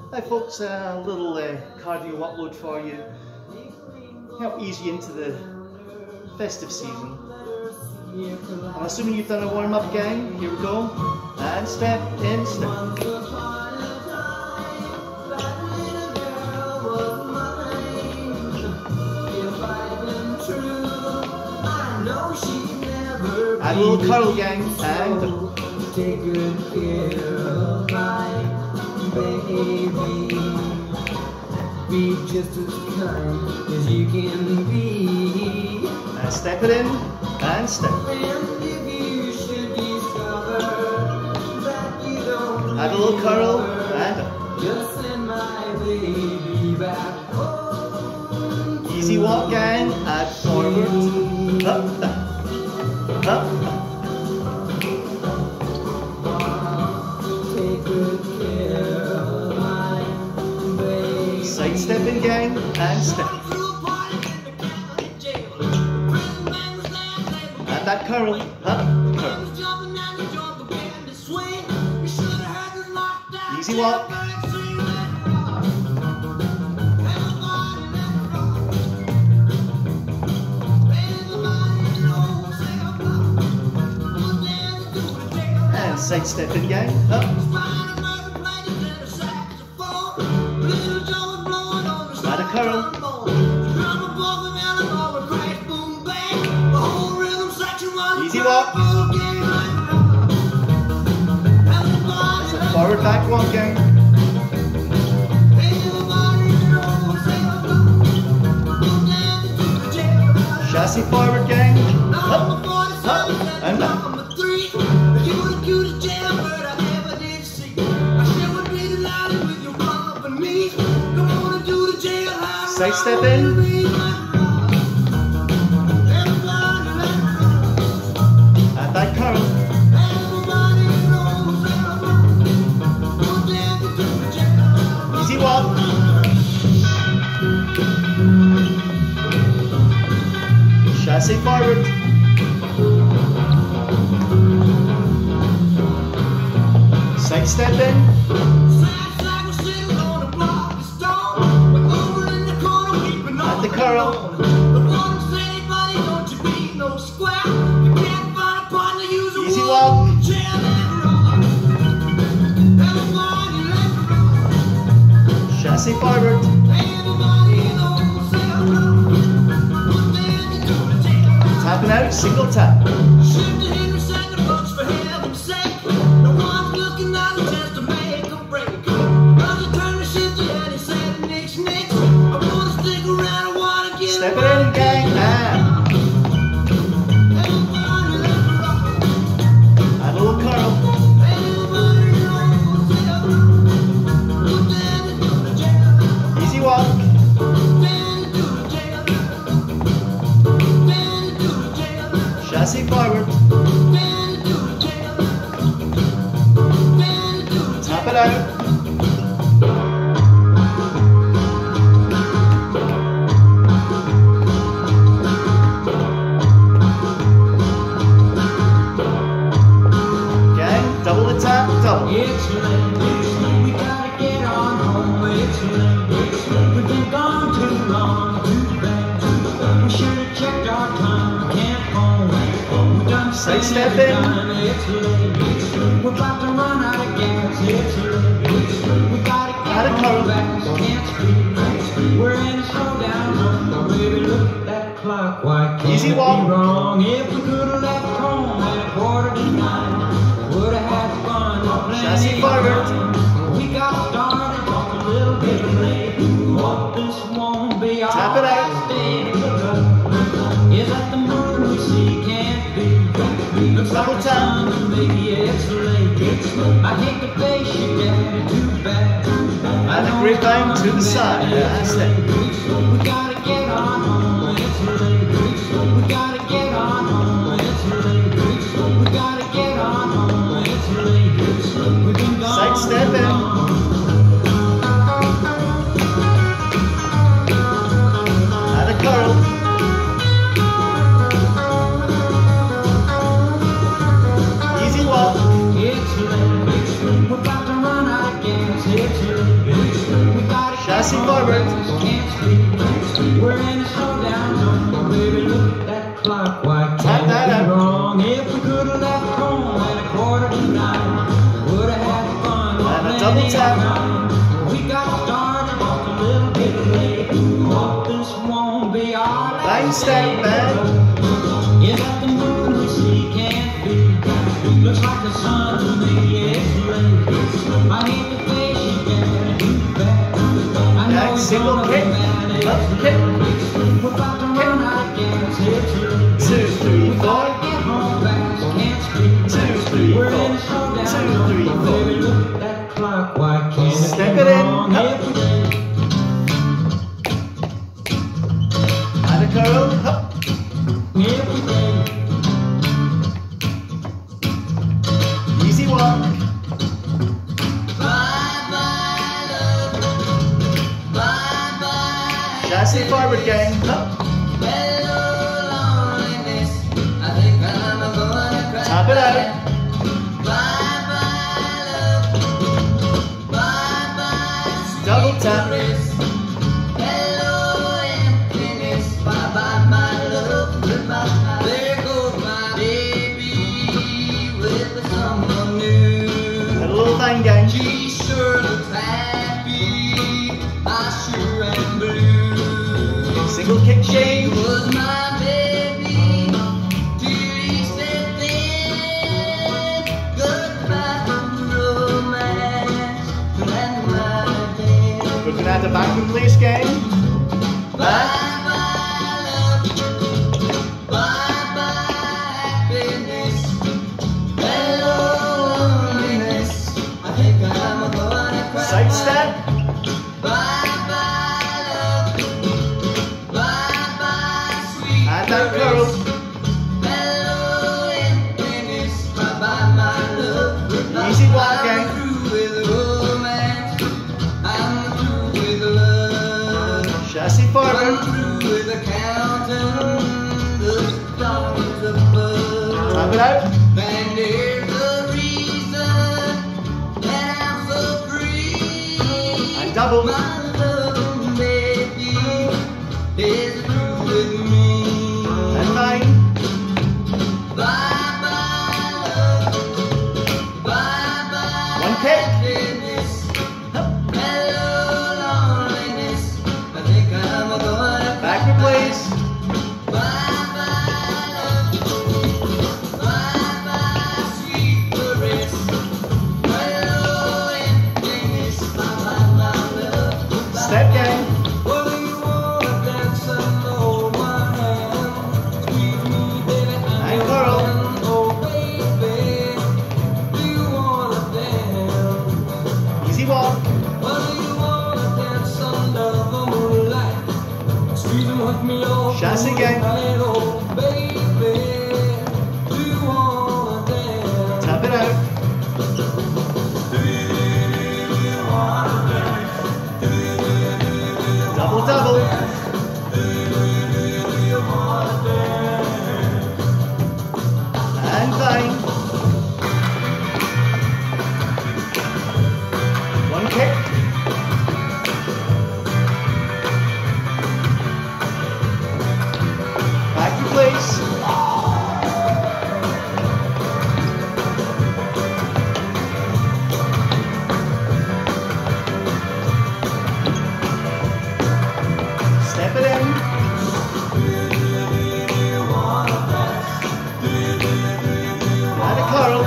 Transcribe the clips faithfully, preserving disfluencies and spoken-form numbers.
Hi folks, a little uh, cardio upload for you. Help ease you into the festive season. I'm assuming you've done a warm up, gang. Here we go. And step in, step. And a little curl, gang. And take good care of my baby. Be just as kind as you can be. And step it in, and step. And if you should discover that you don't Add a little curl, and up. just send my baby back home. Easy walk, gang. Add forward. Up, down. Up, down. Take good care of my baby. Side stepping, gang, and step. And that curl, up, curl. Easy walk. And side stepping, gang, up. Add a curl. Easy walk. It's a forward back walk, gang. Chassis forward, gang. Up, up, and down. Side step in. And that curl. Easy walk. Chassis forward. Side step in. At the curl. Easy walk. Chassis forward. Tapping out, single tap. Step it in, gang, and add a little curl. Easy walk. Chassis forward. Tap it out. Double the tap, double. It's late, it's late, we gotta get on home. It's late, it's late, we've been gone too long. Too bad, too bad. We should have checked our time. Can't phone, we've done Side step in. It's late, it's late, we're about to run out of gas. It's late, it's late, we gotta get Add a curl. on back. Can't speak, can't speak. We're in a slowdown zone. But baby, look at that clock. Why can't Easy it walk. be wrong? If we could have left home at a quarter to nine, would have had fun. Chassis forward. We got started on a little bit late. Hope this won't be our Tap it out. last day. Is that the moon we see? Can't be. Looks like Double the tap. sun, maybe it's late. It's late. I hate to face you, Daddy, too bad. And a grapevine to the side. And step. We gotta get on home. It's late. We gotta get on home. It's late. We gotta get on home. It's late. We've been gone. Side step in. Add a curl. Easy walk. It's late. We're about to run out of gas. It's late. Double tap. We got started off a little bit late. Hope this won't be our Line step, man. Yeah, that the moon we see can't be. Looks like the sun to me is late. I hate the face you get back. I know Next, it's single gonna kick. be bad. Up, kick. We're about to run out of gas. It's late. Two, three, four. Get home fast. Can't speak. Two, three, We're four. in a showdown. Two, three, four. Baby, look at that clock. Why can't it Step be it in. wrong Up. every day? And a curl. Up. Every day. Easy walk. Chassis forward, gang. Up. Tap it out. Double tap. And a little thing, gang. She sure looks happy. I sure am blue. Single kick She change. was my baby till he said then goodbye to romance and my day. Looking at the back and place, gang. Back. Bye-bye love, bye-bye happiness, hello loneliness. I think I'm gonna cry. Side step. Bye-bye love, bye-bye sweet And that curl. caress. Hello emptiness, bye-bye my love, goodbye. Easy walk, gang. I'm through with romance, I'm through with love. Chassis I'm forward. through with the counting the stars above. Tap it out. And there's a reason that I'm so free. And double. My love, baby, is through with me. And nine. Bye-bye love, bye-bye One kick. happiness. Hello loneliness, I think I'm gonna Back replace. bye-bye love, bye-bye sweet caress. Hello emptiness, bye-bye my love, goodbye. Step, gang. Well, do you wanna dance and hold my hand? Squeeze me, baby, And and curl. oh baby, do you wanna dance? Easy walk. Well, do you wanna dance under the moonlight? Squeeze and hook me all Chassis gang. night, oh baby, do you wanna dance? Tap it out. Double, double. And nine. One kick. Back to place. Step it in. And a curl.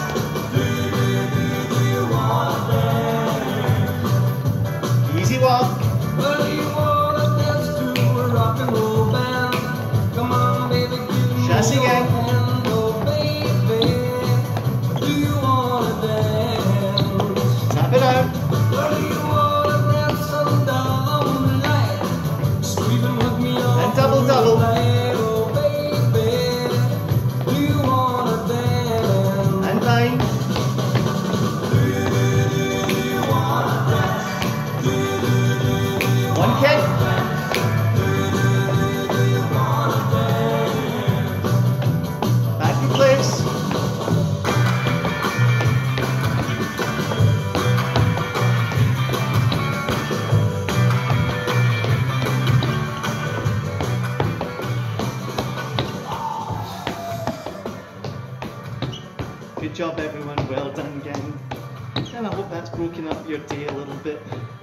Easy walk. Well, do you wanna dance to a rock and roll band? Come on, baby, give me Chassis your gang. hand, oh baby, do you wanna dance? Tap it out. Well, do you wanna dance under the moonlight? Squeezing with me all And double, double. night, oh baby, do you wanna dance? And nine. One kick. Back in place. Good job, everyone. Well done, gang. And I hope that's broken up your day a little bit.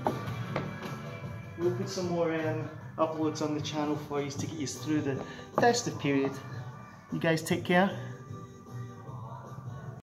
We'll put some more um, uploads on the channel for you to get you through the festive period. You guys take care.